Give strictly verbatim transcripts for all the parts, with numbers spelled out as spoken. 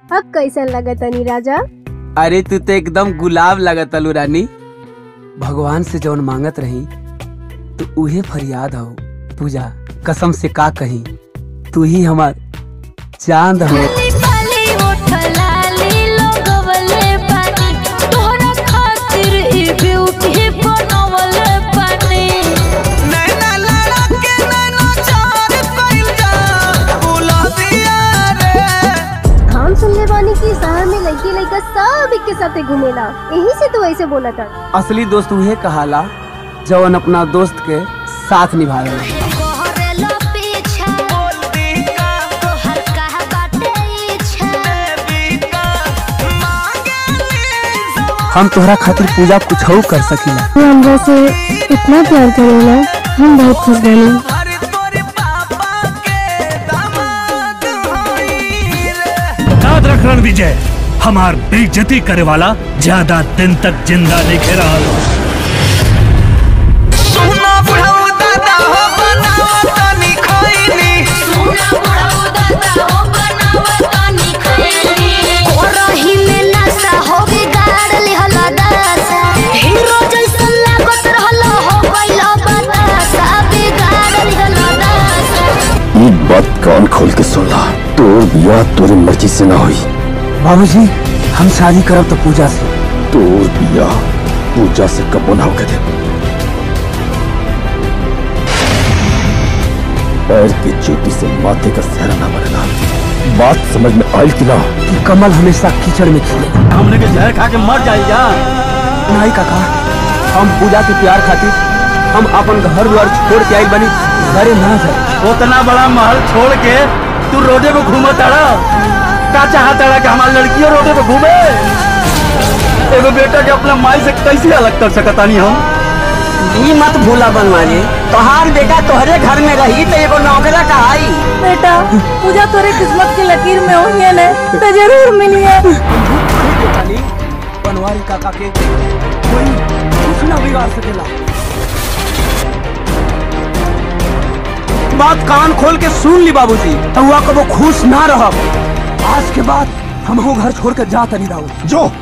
अब कैसन लगतनी राजा? अरे तू तो एकदम गुलाब लगतलू रानी। भगवान से जौन मांगत रही तो उहे फरियाद हो। पूजा कसम से का कही, तू ही हमार चांद हो। सुनले बानी की शहर में लड़की लड़का सब एक के साथे घूमेला, यही से तू ऐसे बोला था। असली दोस्त उहे कहाला जौन अपना दोस्त के साथ निभावेला। हम तोहरा खातिर पूजा कुछ हो कर सकीला। तू हमरा से इतना प्यार करेला, हम बहुत खुश बानी। विजय हमार बेइज्जती करे वाला ज्यादा दिन तक जिंदा नहीं खे रहा। एक बात कान खोल के सुन ला, तोर बिया तोरी मर्जी से ना हुई। बाबूजी हम शादी करब तो पूजा से। तोर बिया पूजा से कबो ना होके दे। पैर की चोटी से माथे का सहरा ना बनेगा। बात समझ में आई कि ना? कमल हमेशा कीचड़ में खिले। हमने के जहर खा के मर जाएगा। नहीं काका, हम पूजा के प्यार खातिर हम अपन घर द्वार छोड़ के आई बनी घरे ना जाए। उतना बड़ा महल छोड़ के तू रोडे पे घूमा तारा का चाहता कि हमारी लड़कियों रोडे पे घूमे? एगो बेटा के अपना माई से कैसे अलग कर सकता नहीं हम? ये मत भूला बनवानी, तोहार बेटा तोहरे घर में रही तो एगो नौकरा कहाई। बेटा पूजा तोरे किस्मत की लकीर में होंगे ने तो जरूर मिलिए। बनवारी काका के कोई कुछ ना बिगाड़ सकेला। बात कान खोल के सुन ली बाबूजी, तो हुआ को वो खुश ना रह। आज के बाद हम हो घर छोड़ कर जाता नहीं रहो। जो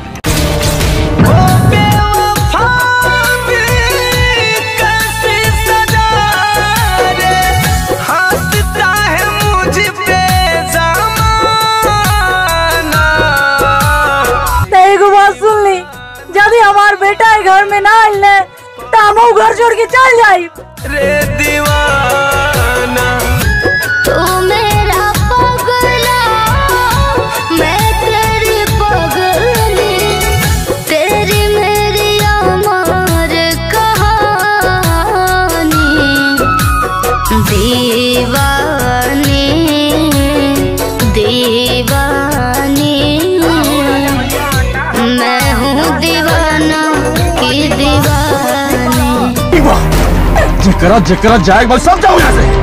एगो बात सुन ली, यदि हमार बेटा घर में ना आइले तो हम घर छोड़ के चल जाई। रे दीवाना तू मेरा पगला, मैं तेरी पगली, तेरी मेरी अमर कहानी। दीवानी दीवानी मैं हूँ दीवाना की दीवानी। जकरा जकरा जाए बस सब जाओ यहाँ से।